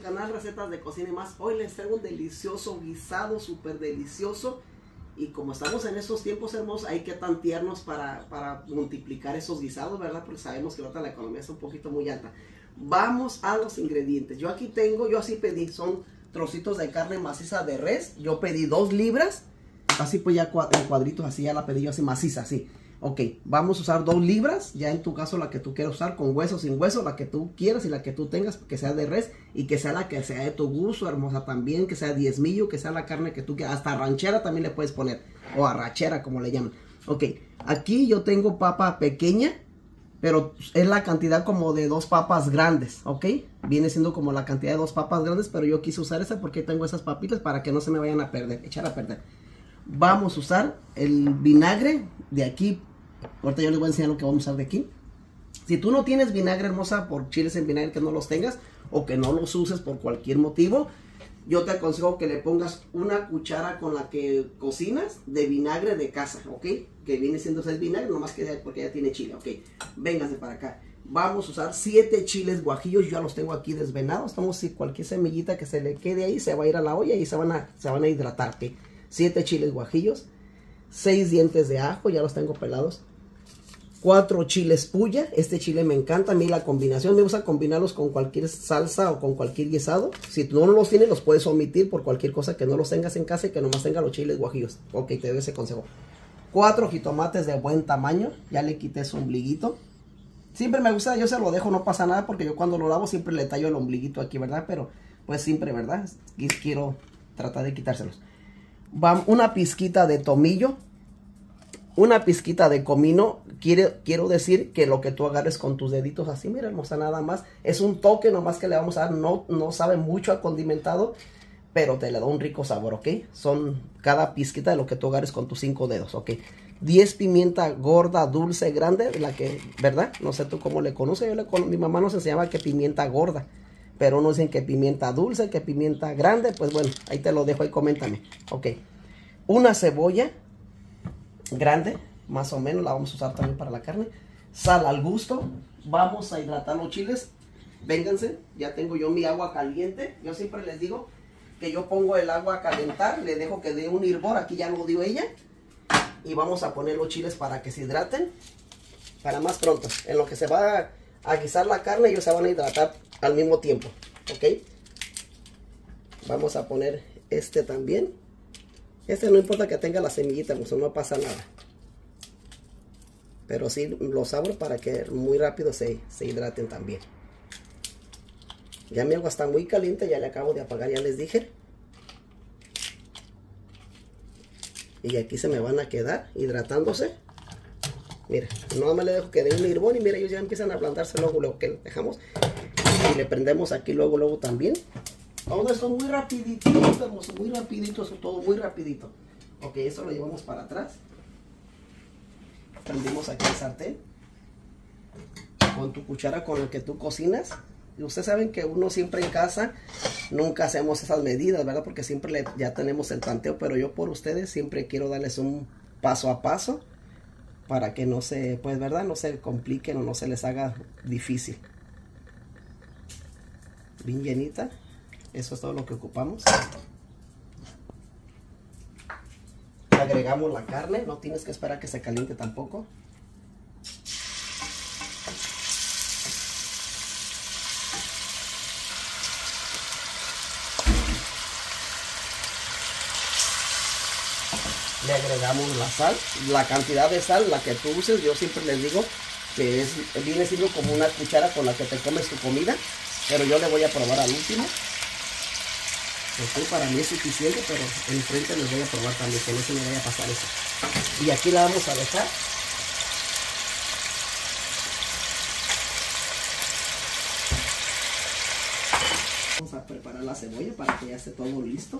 canal Recetas de Cocina y Más. Hoy les traigo un delicioso guisado, súper delicioso. Y como estamos en estos tiempos hermosos, hay que tan tiernos para multiplicar esos guisados, ¿verdad? Porque sabemos que ahorita la economía está un poquito muy alta. Vamos a los ingredientes. Yo aquí tengo, yo así pedí, son trocitos de carne maciza de res. Yo pedí 2 libras. Así pues ya en cuadritos, así ya la pedí yo así maciza, así. Ok, vamos a usar 2 libras, ya en tu caso la que tú quieras usar, con hueso, sin hueso, la que tú quieras y la que tú tengas, que sea de res y que sea la que sea de tu gusto, hermosa también, que sea diezmillo, que sea la carne que tú quieras, hasta ranchera también le puedes poner, o arrachera como le llaman. Ok, aquí yo tengo papa pequeña, pero es la cantidad como de 2 papas grandes, ok, viene siendo como la cantidad de 2 papas grandes, pero yo quise usar esa porque tengo esas papitas para que no se me vayan a perder, echar a perder. Vamos a usar el vinagre de aquí. Ahorita yo les voy a enseñar lo que vamos a usar de aquí. Si tú no tienes vinagre, hermosa, por chiles en vinagre que no los tengas o que no los uses por cualquier motivo, yo te aconsejo que le pongas una cuchara con la que cocinas de vinagre de casa, ¿ok? Que viene siendo ese vinagre, nomás que porque ya tiene chile, ¿ok? Vénganse para acá. Vamos a usar 7 chiles guajillos, yo ya los tengo aquí desvenados. Estamos, si cualquier semillita que se le quede ahí se va a ir a la olla y se van a hidratar, ¿ok? 7 chiles guajillos, 6 dientes de ajo, ya los tengo pelados, 4 chiles puya. Este chile me encanta a mí, la combinación, me gusta combinarlos con cualquier salsa o con cualquier guisado. Si tú no los tienes, los puedes omitir por cualquier cosa que no los tengas en casa y que nomás tenga los chiles guajillos. Ok, te doy ese consejo. 4 jitomates de buen tamaño, ya le quité su ombliguito. Siempre me gusta, yo se lo dejo, no pasa nada, porque yo cuando lo lavo siempre le tallo el ombliguito aquí, ¿verdad? Pero pues siempre, ¿verdad? Quiero tratar de quitárselos. Una pizquita de tomillo, una pizquita de comino. Quiero decir que lo que tú agarres con tus deditos así, mira hermosa, nada más. Es un toque nomás que le vamos a dar, no sabe mucho a condimentado, pero te le da un rico sabor, ¿ok? Son cada pizquita de lo que tú agarres con tus 5 dedos, ¿ok? 10 pimienta gorda, dulce, grande, la que, ¿verdad? No sé tú cómo le conoces, mi mamá nos enseñaba que pimienta gorda. Pero no dicen que pimienta dulce, que pimienta grande. Pues bueno, ahí te lo dejo, ahí coméntame. Ok. Una cebolla grande, más o menos, la vamos a usar también para la carne. Sal al gusto. Vamos a hidratar los chiles. Vénganse, ya tengo yo mi agua caliente. Yo siempre les digo que yo pongo el agua a calentar. Le dejo que dé un hervor, aquí ya lo dio ella. Y vamos a poner los chiles para que se hidraten. Para más pronto. En lo que se va a guisar la carne, ellos se van a hidratar al mismo tiempo, ok. Vamos a poner este también. Este no importa que tenga la semillita, pues no pasa nada, pero sí los abro para que muy rápido se hidraten también. Ya mi agua está muy caliente, ya le acabo de apagar, ya les dije. Y aquí se me van a quedar hidratándose. Mira, no me le dejo que dé un hervor y mira, ellos ya empiezan a ablandarse luego que dejamos. Y le prendemos aquí luego también. Todo esto muy rapidito, hermoso, muy rapidito, eso todo muy rapidito. Ok, esto lo llevamos para atrás. Prendimos aquí el sartén. Con tu cuchara con la que tú cocinas. Y ustedes saben que uno siempre en casa nunca hacemos esas medidas, ¿verdad? Porque siempre ya tenemos el tanteo, pero yo por ustedes siempre quiero darles un paso a paso para que no se, pues, ¿verdad? No se compliquen o no se les haga difícil. Bien llenita. Eso es todo lo que ocupamos. Agregamos la carne. No tienes que esperar que se caliente tampoco. Le agregamos la sal. La cantidad de sal, la que tú uses, yo siempre les digo que viene siendo como una cuchara con la que te comes tu comida. Pero yo le voy a probar al último. Para mí es suficiente, pero enfrente les voy a probar también, que no se me vaya a pasar eso. Y aquí la vamos a dejar. Vamos a preparar la cebolla para que ya esté todo listo.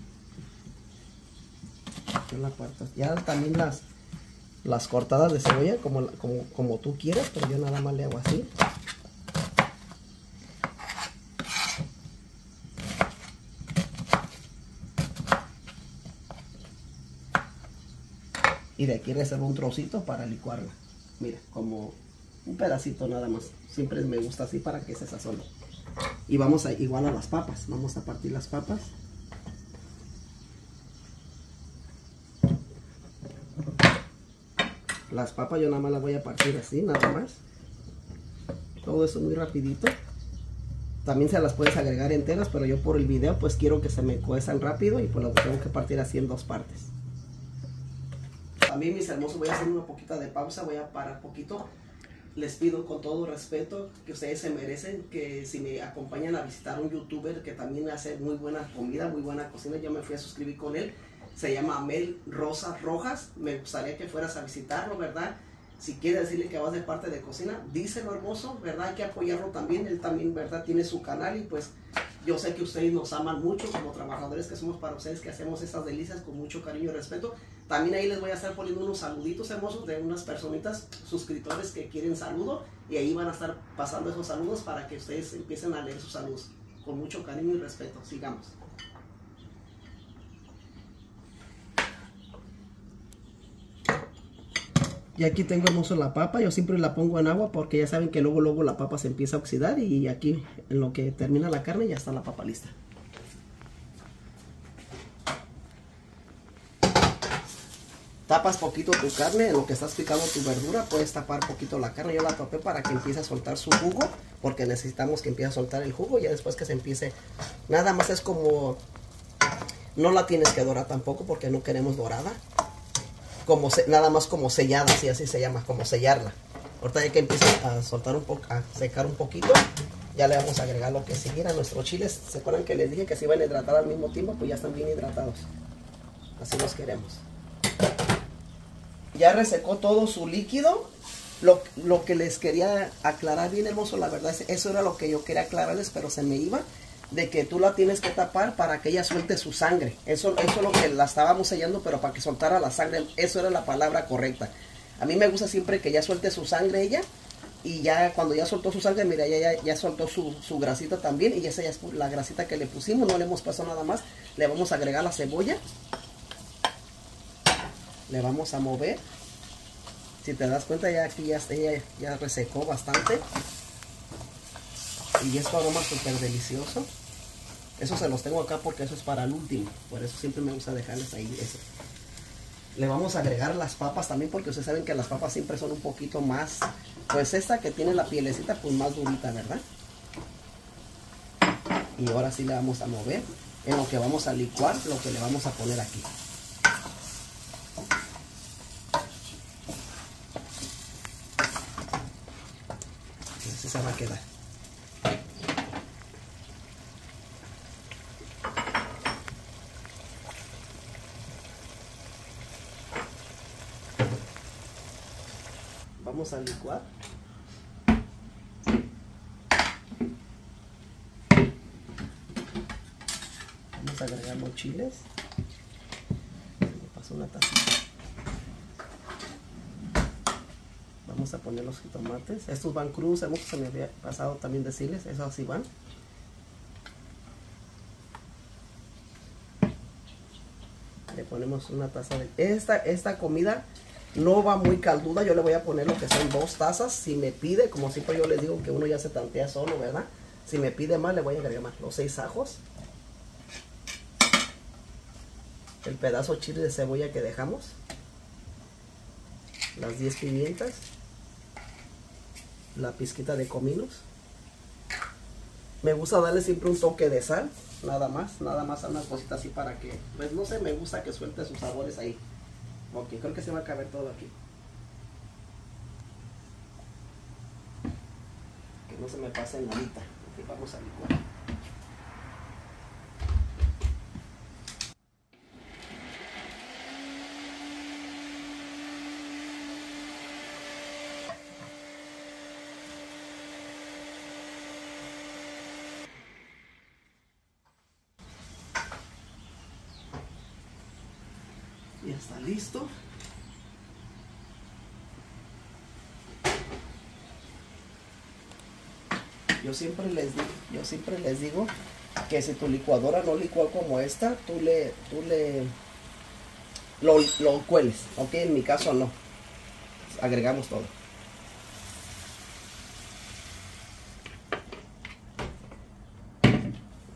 Ya también las cortadas de cebolla como tú quieras, pero yo nada más le hago así. Y de aquí reservo un trocito para licuarla. Mira, como un pedacito nada más. Siempre me gusta así para que se sazone. Y vamos a igual a las papas. Vamos a partir las papas. Las papas yo nada más las voy a partir así, nada más. Todo eso muy rapidito. También se las puedes agregar enteras, pero yo por el video pues quiero que se me cuezan rápido y pues las tengo que partir así en dos partes. También, mis hermosos, voy a hacer una poquita de pausa, voy a parar poquito. Les pido con todo respeto que ustedes se merecen que si me acompañan a visitar un youtuber que también hace muy buena comida, muy buena cocina. Yo me fui a suscribir con él, se llama Mel Rosa Rojas. Me gustaría que fueras a visitarlo, ¿verdad? Si quieres decirle que vas de parte de cocina, díselo, hermoso, ¿verdad? Hay que apoyarlo también. Él también, ¿verdad? Tiene su canal y pues yo sé que ustedes nos aman mucho como trabajadores que somos para ustedes, que hacemos estas delicias con mucho cariño y respeto. También ahí les voy a estar poniendo unos saluditos hermosos de unas personitas, suscriptores que quieren saludo, y ahí van a estar pasando esos saludos para que ustedes empiecen a leer sus saludos con mucho cariño y respeto. Sigamos. Y aquí tengo, hermoso, la papa. Yo siempre la pongo en agua porque ya saben que luego la papa se empieza a oxidar. Y aquí en lo que termina la carne ya está la papa lista. Tapas poquito tu carne, en lo que estás picando tu verdura, puedes tapar poquito la carne. Yo la tapé para que empiece a soltar su jugo, porque necesitamos que empiece a soltar el jugo. Ya después que se empiece, nada más es como, no la tienes que dorar tampoco porque no queremos dorada. Como nada más como sellada, así se llama, como sellarla. Ahorita ya que empiece a soltar un poco, a secar un poquito, ya le vamos a agregar lo que siguiera. Nuestros chiles, ¿se acuerdan que les dije que se iban a hidratar al mismo tiempo? Pues ya están bien hidratados. Así los queremos. Ya resecó todo su líquido. Lo que les quería aclarar bien, hermoso, la verdad, eso era lo que yo quería aclararles, pero se me iba. De que tú la tienes que tapar para que ella suelte su sangre. Eso es lo que la estábamos sellando, pero para que soltara la sangre. Eso era la palabra correcta. A mí me gusta siempre que ya suelte su sangre ella. Y ya cuando ya soltó su sangre, mira, ya soltó su grasita también. Y esa ya es la grasita que le pusimos. No le hemos puesto nada más. Le vamos a agregar la cebolla. Le vamos a mover. Si te das cuenta, ya aquí ella ya resecó bastante. Y esto aroma súper delicioso. Eso se los tengo acá porque eso es para el último. Por eso siempre me gusta dejarles ahí eso. Le vamos a agregar las papas también, porque ustedes saben que las papas siempre son un poquito más, pues esta que tiene la pielecita pues más durita, ¿verdad? Y ahora sí le vamos a mover en lo que vamos a licuar lo que le vamos a poner aquí. Así se va a quedar. Vamos a licuar. Vamos a agregar los chiles. Me pasó una tacita. Vamos a poner los jitomates. Estos van crudos, se me había pasado también decirles, esos así van. Le ponemos una taza de... Esta comida no va muy calduda. Yo le voy a poner lo que son 2 tazas. Si me pide, como siempre yo les digo que uno ya se tantea solo, ¿verdad? Si me pide más, le voy a agregar más. Los 6 ajos. El pedazo chile de cebolla que dejamos. Las 10 pimientas. La pizquita de cominos. Me gusta darle siempre un toque de sal. Nada más a unas cositas así para que, pues no sé, me gusta que suelte sus sabores ahí. Ok, creo que se va a caber todo aquí. Que no se me pase nadita. Ok, vamos a licuar. Ya está listo. Yo siempre les digo que si tu licuadora no licúa como esta, tú lo cueles, ok, en mi caso no. Agregamos todo.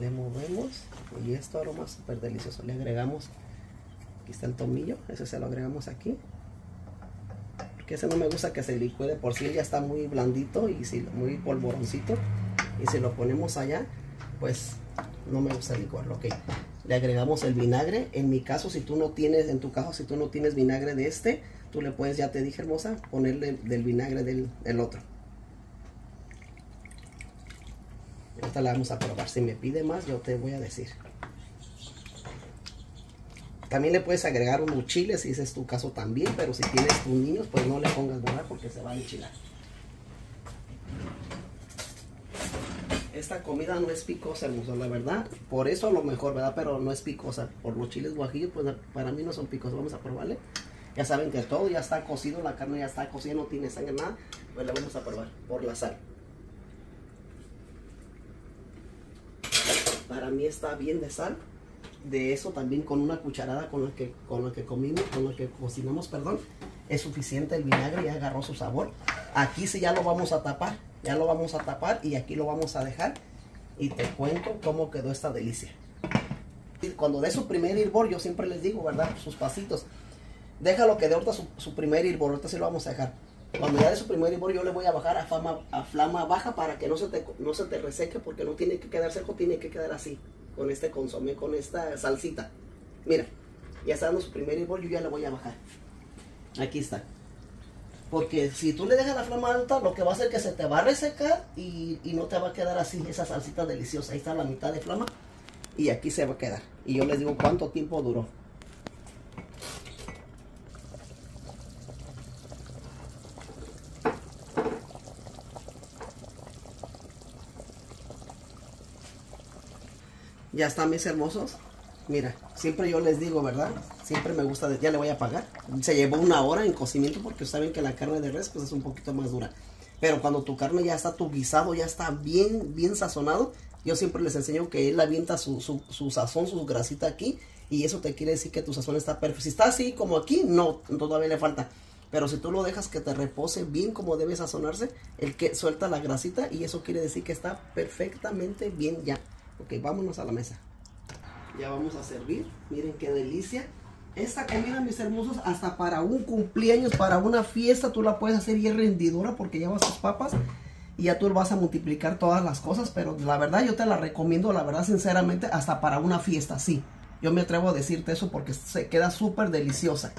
Le movemos y esto aroma súper delicioso. Le agregamos, aquí está el tomillo, ese se lo agregamos aquí. Porque ese no me gusta que se licúe de por sí, ya está muy blandito y si, muy polvoroncito. Y si lo ponemos allá, pues no me gusta licuarlo. Ok, le agregamos el vinagre. En mi caso, si tú no tienes, en tu caso, si tú no tienes vinagre de este, tú le puedes, ya te dije hermosa, ponerle del vinagre del otro. Esta la vamos a probar. Si me pide más, yo te voy a decir. También le puedes agregar unos chiles si ese es tu caso también, pero si tienes tus niños, pues no le pongas nada porque se va a enchilar. Esta comida no es picosa, hermoso, la verdad. Por eso a lo mejor, ¿verdad? Pero no es picosa. Por los chiles guajillos, pues para mí no son picosos. Vamos a probarle. Ya saben que todo ya está cocido, la carne ya está cocida, no tiene sangre, nada. Pues la vamos a probar por la sal. Para mí está bien de sal. De eso también con una cucharada con la que comimos, con la que cocinamos, perdón, es suficiente. El vinagre ya agarró su sabor. Aquí sí ya lo vamos a tapar. Ya lo vamos a tapar y aquí lo vamos a dejar. Y te cuento cómo quedó esta delicia. Cuando dé su primer hervor, yo siempre les digo, ¿verdad? Sus pasitos. Déjalo que dé ahorita su primer hervor. Ahorita sí lo vamos a dejar. Cuando ya dé su primer hervor, yo le voy a bajar a flama baja para que no se te reseque, porque no tiene que quedar seco, tiene que quedar así. Con este consomé, con esta salsita. Mira, ya está dando su primer hervor, yo ya le voy a bajar. Aquí está. Porque si tú le dejas la flama alta, lo que va a hacer es que se te va a resecar y no te va a quedar así esa salsita deliciosa. Ahí está la mitad de flama y aquí se va a quedar. Y yo les digo cuánto tiempo duró. Ya están, mis hermosos. Mira, siempre yo les digo, ¿verdad? Siempre me gusta, ya le voy a apagar. Se llevó 1 hora en cocimiento porque saben que la carne de res pues es un poquito más dura. Pero cuando tu carne ya está, tu guisado ya está bien sazonado, yo siempre les enseño que él avienta su sazón, su grasita aquí. Y eso te quiere decir que tu sazón está perfecto. Si está así como aquí, no, todavía le falta. Pero si tú lo dejas que te repose bien como debe sazonarse, el que suelta la grasita y eso quiere decir que está perfectamente bien ya. Ok, vámonos a la mesa. Ya vamos a servir. Miren qué delicia. Esta comida, mis hermosos, hasta para un cumpleaños, para una fiesta, tú la puedes hacer y es rendidora porque llevas tus papas y ya tú vas a multiplicar todas las cosas. Pero la verdad yo te la recomiendo, la verdad sinceramente, hasta para una fiesta, sí. Yo me atrevo a decirte eso porque se queda súper deliciosa.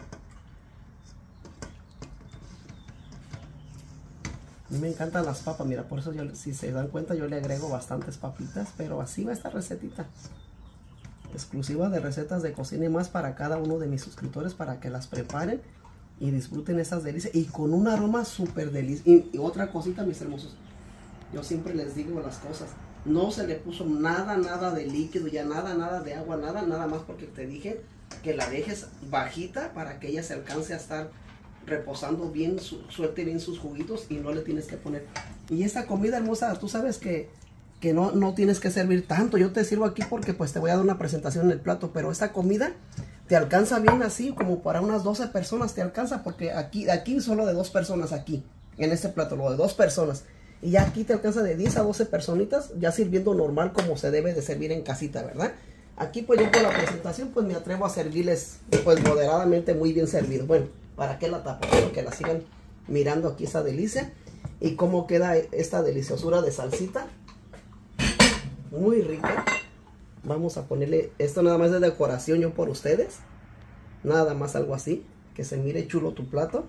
A mí me encantan las papas, mira, por eso yo, si se dan cuenta, yo le agrego bastantes papitas, pero así va esta recetita. Exclusiva de Recetas de Cocina y Más para cada uno de mis suscriptores para que las preparen y disfruten esas delicias y con un aroma súper delicioso. Y otra cosita, mis hermosos, yo siempre les digo las cosas, no se le puso nada de líquido, ya nada de agua, nada más porque te dije que la dejes bajita para que ella se alcance a estar reposando bien, suelte bien sus juguitos y no le tienes que poner. Y esta comida hermosa, tú sabes que no tienes que servir tanto. Yo te sirvo aquí porque pues te voy a dar una presentación en el plato, pero esta comida te alcanza bien así, como para unas 12 personas te alcanza, porque aquí solo de 2 personas aquí, en este plato, lo de 2 personas. Y ya aquí te alcanza de 10 a 12 personitas, ya sirviendo normal como se debe de servir en casita, ¿verdad? Aquí pues yo con la presentación pues me atrevo a servirles pues moderadamente muy bien servido. Bueno, ¿para qué la tapo? Para que la sigan mirando aquí esa delicia. Y cómo queda esta deliciosura de salsita. Muy rica. Vamos a ponerle esto nada más de decoración yo por ustedes. Nada más algo así. Que se mire chulo tu plato.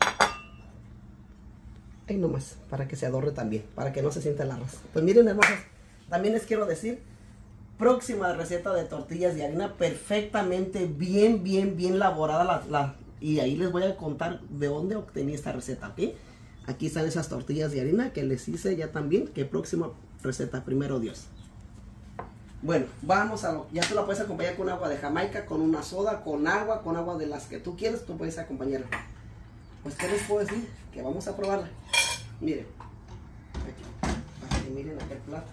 Ahí nomás. Para que se adorne también. Para que no se sienta el arroz. Pues miren hermosos. También les quiero decir. Próxima receta de tortillas de harina. Perfectamente bien elaborada. Y ahí les voy a contar de dónde obtení esta receta. ¿Ok? Aquí están esas tortillas de harina que les hice ya también. Que próxima receta. Primero Dios. Bueno, vamos a... Ya tú la puedes acompañar con agua de Jamaica, con una soda, con agua de las que tú quieres, tú puedes acompañarla. Pues, ¿qué les puedo decir? Que vamos a probarla. Miren. Aquí, para que miren aquel plato.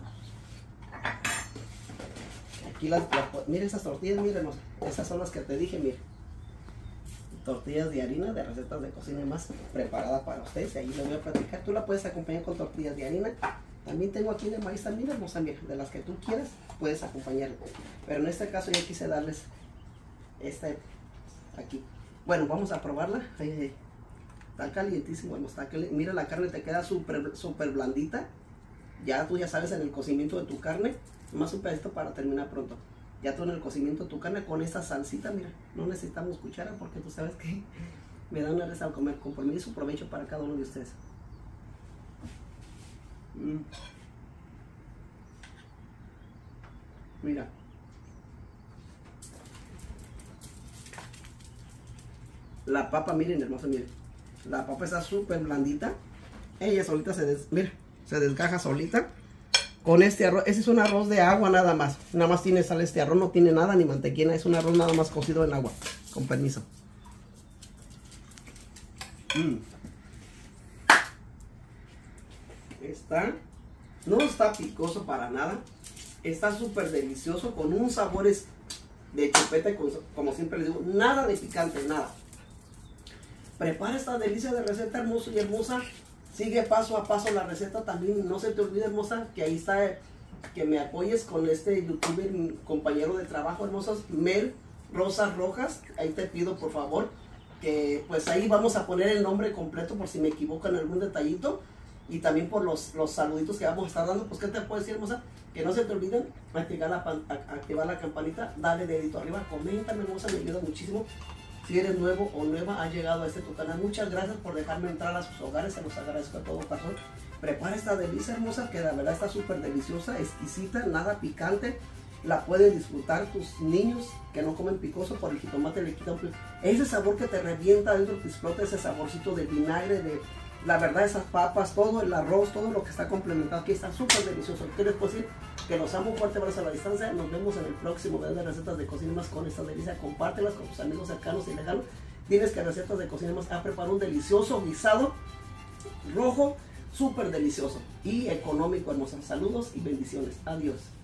Aquí miren esas tortillas, miren. Esas son las que te dije, miren. Tortillas de harina de Recetas de Cocina y Más, preparada para ustedes. Y ahí les voy a platicar. Tú la puedes acompañar con tortillas de harina, También tengo aquí de maíz también, hermosa, mira, de las que tú quieras, puedes acompañarlo. Pero en este caso yo quise darles este aquí. Bueno, vamos a probarla. Está calientísimo, mira, la carne te queda súper blandita. Ya tú ya sabes en el cocimiento de tu carne. Más un pedacito para terminar pronto. Ya tú en el cocimiento de tu carne con esta salsita, mira. No necesitamos cuchara porque tú sabes que me da una risa al comer. Con permiso, provecho para cada uno de ustedes. Mira. La papa, miren, hermoso, miren. La papa está súper blandita. Ella solita se desgaja solita. Con este arroz, ese es un arroz de agua nada más. Nada más tiene sal este arroz, no tiene nada ni mantequilla. Es un arroz nada más cocido en agua. Con permiso. No está picoso para nada. Está súper delicioso con un sabor de chupeta, como siempre les digo, nada de picante, nada. Prepara esta delicia de receta, hermoso y hermosa. Sigue paso a paso la receta. También no se te olvide, hermosa, que ahí está, que me apoyes con este youtuber, mi compañero de trabajo, hermosas, Mel Rosas Rojas. Ahí te pido, por favor, que pues ahí vamos a poner el nombre completo por si me equivoco en algún detallito. Y también por los saluditos que vamos a estar dando. Pues, ¿qué te puedo decir, hermosa? Que no se te olviden activar la campanita, dale dedito arriba, coméntame, hermosa, me ayuda muchísimo. Si eres nuevo o nueva, has llegado a tu canal, muchas gracias por dejarme entrar a sus hogares, se los agradezco a todo corazón. Prepara esta delicia, hermosa, que la verdad está súper deliciosa, exquisita, nada picante. La pueden disfrutar tus niños que no comen picoso, por el jitomate le quita ese sabor que te revienta dentro, te explota ese saborcito de vinagre, la verdad, esas papas, todo el arroz, todo lo que está complementado aquí está súper delicioso. ¿Qué les puedo decir? Que los amo, fuerte abrazo a la distancia. Nos vemos en el próximo video de recetas de cocina más con esta delicia. Compártelas con tus amigos cercanos y lejanos. Tienes que recetas de cocina más a preparar un delicioso guisado rojo, súper delicioso y económico, hermosa. Saludos y bendiciones. Adiós.